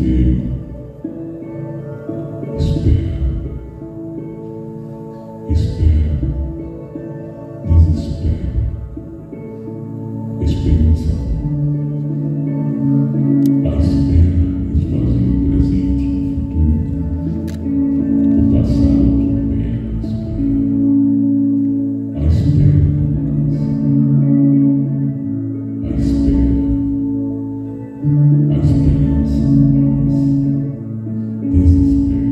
desespero. Espera, espera, desespera, esperança. A espera esvazia o presente e o futuro. O passado atropela a espera. A espera não cansa. A espera, a esperança não cansa. Desespera.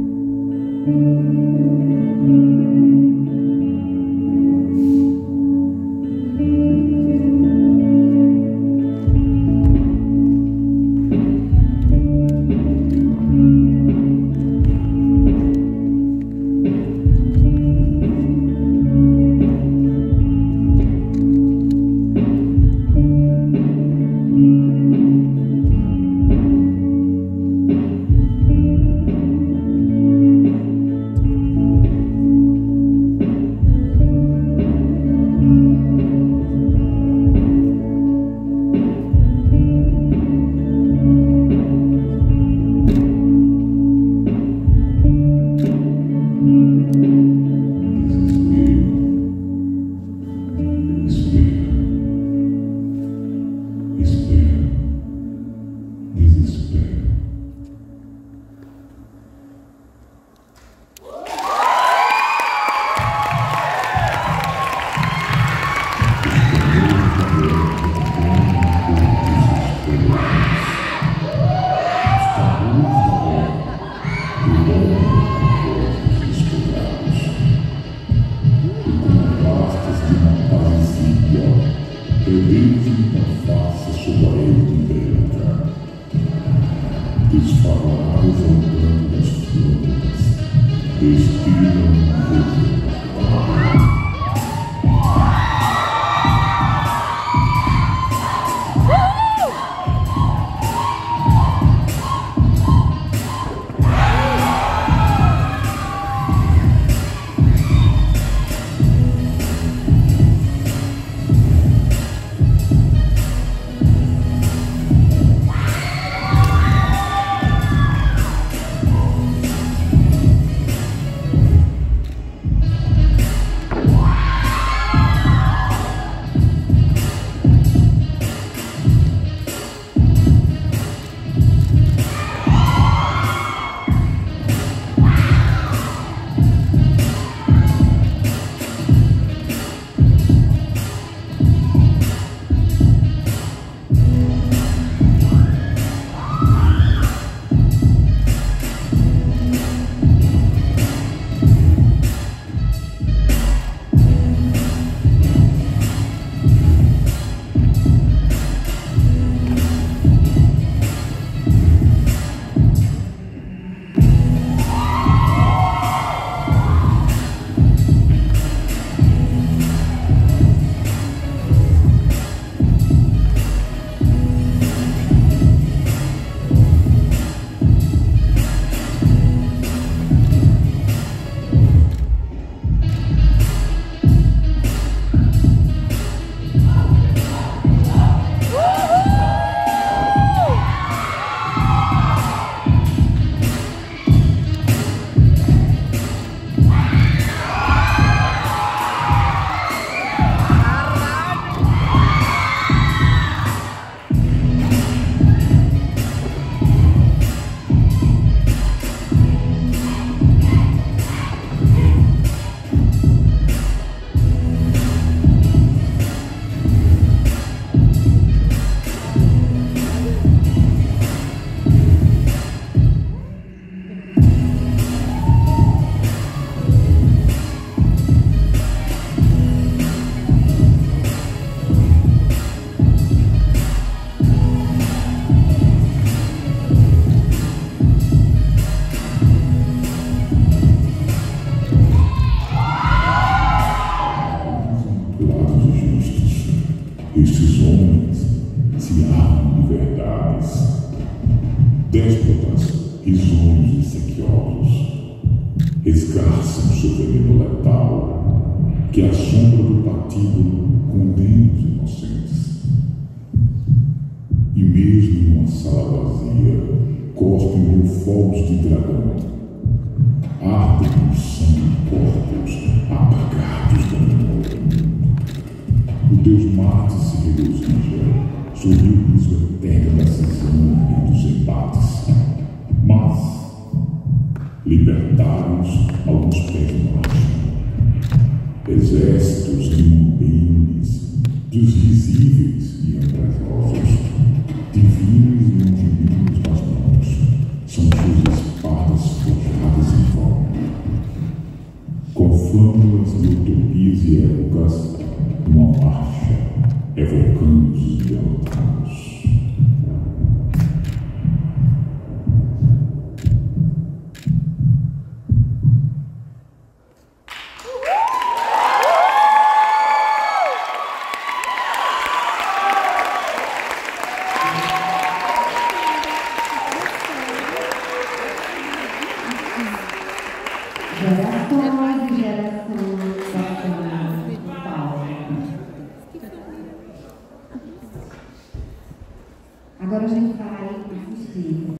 Desfalados andando das flores, respiram o Estes homens se armam de verdades, déspotas, risonhos e sequiosos, esgarçam seu veneno letal, que a sombra do patíbulo condena os inocentes. E mesmo numa sala vazia, fogos de dragão. Ardem o sangue de corpos apagados da memória. O deus Marte se regozija, sorriu o riso eterno da cisão e dos embates. Mas, libertários, alguns pés marcham. Exércitos de mambeiros, dos risíveis e ambrajosos.